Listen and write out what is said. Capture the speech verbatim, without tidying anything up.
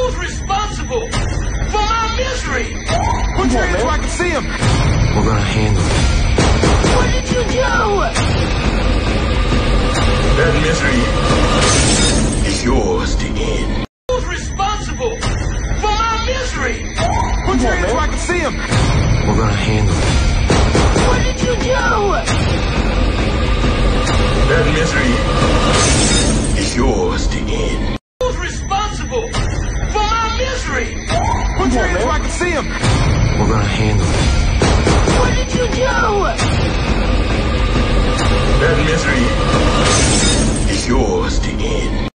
Who's responsible for my misery? Put your hands so I can see him. We're gonna handle it. What did you do? That misery is yours to end. Who's responsible for my misery? Put your hands so I can see him. We're gonna handle it. What did you do? That misery is yours to end. Who's responsible for my misery? Put your hands so I can see him. We're gonna handle it. What did you do? That misery is yours to end.